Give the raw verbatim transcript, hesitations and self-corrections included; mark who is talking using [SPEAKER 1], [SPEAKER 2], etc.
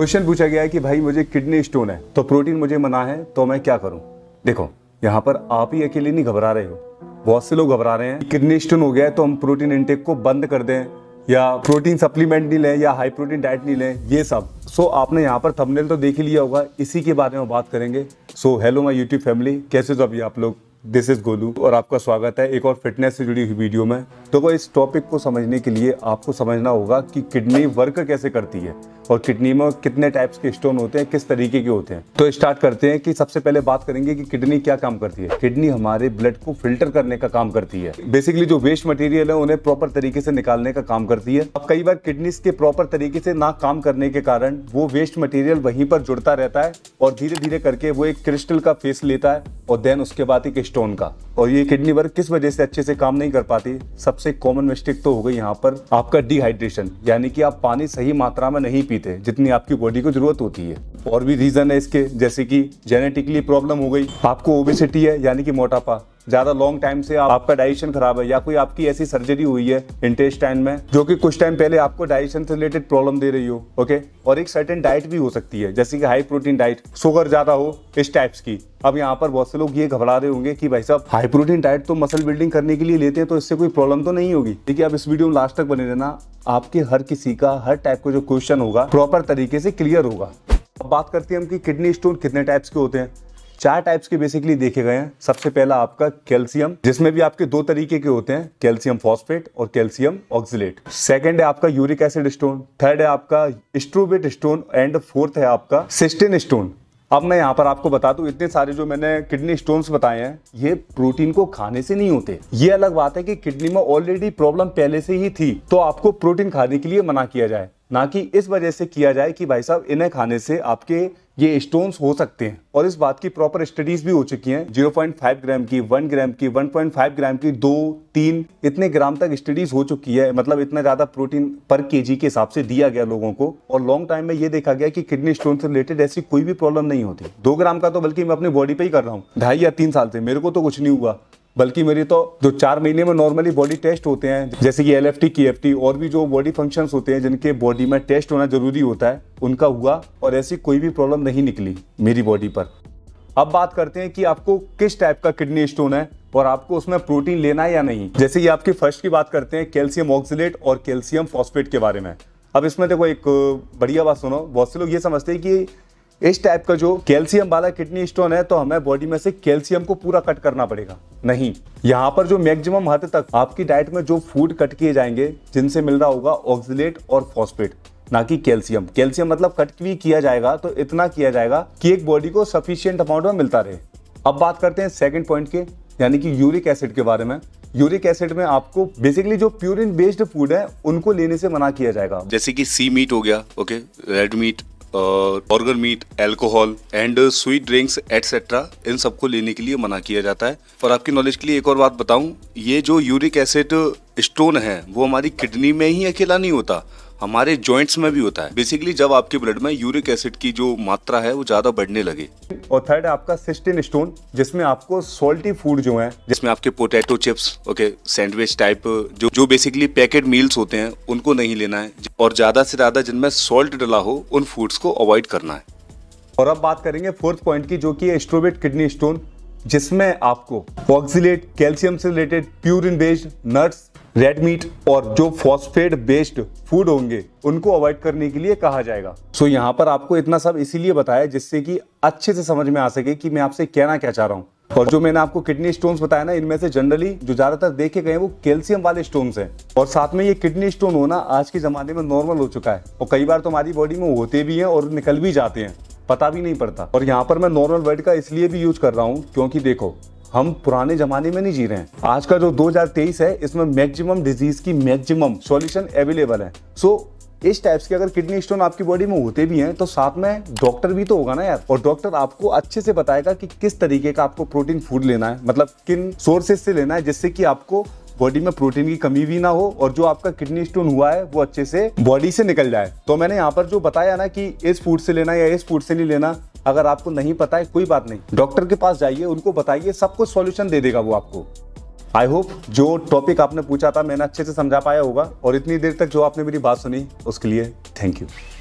[SPEAKER 1] Question पूछा गया है कि भाई मुझे किडनी स्टोन है तो प्रोटीन मुझे मना है तो मैं क्या करूं। देखो यहाँ पर आप ही अकेले नहीं घबरा रहे हो, बहुत से लोग घबरा रहे हैं। किडनी स्टोन हो गया है तो हम प्रोटीन इंटेक को बंद कर दें या प्रोटीन सप्लीमेंट नहीं लें या हाई प्रोटीन डाइट नहीं लें, ये सब। सो आपने यहाँ पर थंबनेल तो देख ही लिया होगा, इसी के बारे में बात करेंगे। So hello my YouTube family, कैसे हो अभी आप लोग। दिस इज गोलू और आपका स्वागत है एक और फिटनेस से जुड़ी हुई वीडियो में। तो इस टॉपिक को समझने के लिए आपको समझना होगा कि किडनी वर्क कैसे करती है और किडनी में कितने टाइप्स के स्टोन होते हैं, किस तरीके के होते हैं। तो स्टार्ट करते हैं कि सबसे पहले बात करेंगे कि किडनी क्या काम करती है। किडनी हमारे ब्लड को फिल्टर करने का काम करती है। बेसिकली जो वेस्ट मटेरियल है उन्हें प्रॉपर तरीके से निकालने का काम करती है। अब कई बार किडनी के प्रॉपर तरीके से ना काम करने के कारण वो वेस्ट मटेरियल वहीं पर जुड़ता रहता है और धीरे धीरे करके वो एक क्रिस्टल का फेस लेता है और देन उसके बाद एक स्टोन का। और ये किडनी वर्क किस वजह से अच्छे से काम नहीं कर पाती। सबसे कॉमन मिस्टेक तो हो गई यहाँ पर आपका डिहाइड्रेशन, यानी कि आप पानी सही मात्रा में नहीं पीते जितनी आपकी बॉडी को जरूरत होती है। और भी रीजन है इसके, जैसे कि जेनेटिकली प्रॉब्लम हो गई, आपको ओबेसिटी है यानी कि मोटापा, ज्यादा लॉन्ग टाइम से आप, आपका डाइजेशन खराब है या कोई आपकी ऐसी सर्जरी हुई है इंटेस्टाइन में जो कि कुछ टाइम पहले आपको डाइजेशन से रिलेटेड प्रॉब्लम दे रही हो। ओके, और एक सर्टेन डाइट भी हो सकती है जैसे कि हाई प्रोटीन डाइट, शुगर ज्यादा हो, इस टाइप्स की। अब यहाँ पर बहुत से लोग ये घबरा रहे होंगे कि भाई साहब हाई प्रोटीन डाइट तो मसल बिल्डिंग करने के लिए लेते हैं तो इससे कोई प्रॉब्लम तो नहीं होगी। देखिए आप इस वीडियो में लास्ट तक बने रहना, आपके हर किसी का हर टाइप का जो क्वेश्चन होगा प्रॉपर तरीके से क्लियर होगा। अब बात करते हैं हम कि किडनी स्टोन कितने टाइप्स के होते हैं। चार टाइप्स के बेसिकली देखे गए हैं। सबसे पहला आपका कैल्शियम, जिसमें भी आपके दो तरीके के होते हैं, कैल्शियम फॉस्फेट और कैल्शियम ऑक्सलेट। सेकंड है आपका यूरिक एसिड स्टोन, थर्ड है आपका स्ट्रोवेट स्टोन एंड फोर्थ है आपका सिस्टीन स्टोन। अब मैं यहाँ पर आपको बता दूं, इतने सारे जो मैंने किडनी स्टोन्स बताए हैं ये प्रोटीन को खाने से नहीं होते। ये अलग बात है कि किडनी में ऑलरेडी प्रॉब्लम पहले से ही थी तो आपको प्रोटीन खाने के लिए मना किया जाए, ना कि इस वजह से किया जाए कि भाई साहब इन्हें खाने से आपके ये स्टोन्स हो सकते हैं। और इस बात की प्रॉपर स्टडीज भी हो चुकी हैं। ज़ीरो पॉइंट फाइव ग्राम की, वन ग्राम की, वन पॉइंट फाइव ग्राम की, दो तीन इतने ग्राम तक स्टडीज हो चुकी है। मतलब इतना ज्यादा प्रोटीन पर केजी के हिसाब से दिया गया लोगों को। और लॉन्ग टाइम में ये देखा गया कि किडनी स्टोन से रिलेटेड ऐसी कोई भी प्रॉब्लम नहीं होती। दो ग्राम का तो बल्कि मैं अपनी बॉडी पे ही कर रहा हूँ ढाई या तीन साल से, मेरे को तो कुछ नहीं हुआ। बल्कि मेरी तो जो चार महीने में नॉर्मली बॉडी टेस्ट होते हैं जैसे कि L F T, K F T और भी जो बॉडी फंक्शंस होते हैं जिनके बॉडी में टेस्ट होना जरूरी होता है, उनका हुआ और ऐसी कोई भी प्रॉब्लम नहीं निकली मेरी बॉडी पर। अब बात करते हैं कि आपको किस टाइप का किडनी स्टोन है और आपको उसमें प्रोटीन लेना है या नहीं। जैसे कि आपकी फर्स्ट की बात करते हैं कैल्शियम ऑक्सलेट और कैल्शियम फॉस्फेट के बारे में। अब इसमें देखो एक बढ़िया बात सुनो, बहुत से लोग ये समझते हैं कि इस टाइप का जो कैल्शियम वाला किडनी स्टोन है तो हमें बॉडी में से कैल्शियम को पूरा कट करना पड़ेगा। नहीं, यहाँ पर जो मैक्सिमम हद तक आपकी डाइट में जो फूड कट किए जाएंगे जिनसे मिल रहा होगा ऑक्सलेट और फॉस्फेट, ना कि कैल्शियम। कैल्शियम मतलब कट भी किया जाएगा तो इतना किया जाएगा कि एक बॉडी को सफिशिएंट अमाउंट में मिलता रहे। अब बात करते हैं सेकंड पॉइंट के, यानी कि यूरिक एसिड के बारे में। यूरिक एसिड में आपको बेसिकली जो प्यूरिन बेस्ड फूड है उनको लेने से मना किया जाएगा,
[SPEAKER 2] जैसे कि सी मीट हो गया, okay, red meat, organ meat, alcohol and sweet drinks etcetera, इन सबको लेने के लिए मना किया जाता है। और आपकी नॉलेज के लिए एक और बात बताऊं, ये जो यूरिक एसिड स्टोन है वो हमारी किडनी में ही अकेला नहीं होता, हमारे जॉइंट्स में भी होता है। बेसिकली जब आपके ब्लड में यूरिक एसिड की जो मात्रा है वो ज्यादा बढ़ने लगे।
[SPEAKER 1] और थर्ड है आपका सिस्टीन स्टोन, जिसमें आपको सॉल्टी फूड जो है,
[SPEAKER 2] जिसमें आपके potato chips, okay, sandwich type जो जो बेसिकली पैकेट मील्स होते हैं उनको नहीं लेना है और ज्यादा से ज्यादा जिनमें सॉल्ट डला हो उन फूड्स को अवॉइड करना है।
[SPEAKER 1] और अब बात करेंगे फोर्थ पॉइंट की, जो कि है स्ट्रोवेट किडनी स्टोन, जिसमें आपको ऑक्सलेट, कैल्शियम से related purine based nuts, red meat और जो फॉस्फेट बेस्ड फूड होंगे उनको अवॉइड करने के लिए कहा जाएगा। सो so, यहाँ पर आपको इतना सब इसीलिए बताया जिससे कि अच्छे से समझ में आ सके कि मैं आपसे कहना क्या चाह रहा हूँ। और जो मैंने आपको किडनी स्टोन्स बताया ना, इनमें से जनरली जो ज्यादातर देखे गए हैं वो कैल्शियम वाले स्टोन्स हैं। और साथ में ये किडनी स्टोन होना आज के जमाने में नॉर्मल हो चुका है और कई बार तो हमारी बॉडी में होते भी हैं और निकल भी जाते हैं, पता भी नहीं पड़ता। और यहाँ पर मैं नॉर्मल वर्ड का इसलिए भी यूज कर रहा हूँ क्योंकि देखो हम पुराने जमाने में नहीं जी रहे हैं। आज का जो दो हज़ार तेईस है इसमें मैक्सिमम डिजीज की मैक्सिमम सॉल्यूशन अवेलेबल है। सो इस टाइप्स के अगर किडनी स्टोन आपकी बॉडी में होते भी हैं तो साथ में डॉक्टर भी तो होगा ना यार, और डॉक्टर आपको अच्छे से बताएगा कि किस तरीके का आपको प्रोटीन फूड लेना है, मतलब किन सोर्सेज से लेना है जिससे कि आपको बॉडी में प्रोटीन की कमी भी ना हो और जो आपका किडनी स्टोन हुआ है वो अच्छे से बॉडी से निकल जाए। तो मैंने यहाँ पर जो बताया ना कि इस फूड से लेना या इस फूड से नहीं लेना, अगर आपको नहीं पता है कोई बात नहीं, डॉक्टर के पास जाइए, उनको बताइए, सब कुछ सॉल्यूशन दे देगा वो आपको। आई होप जो टॉपिक आपने पूछा था मैंने अच्छे से समझा पाया होगा और इतनी देर तक जो आपने मेरी बात सुनी उसके लिए थैंक यू।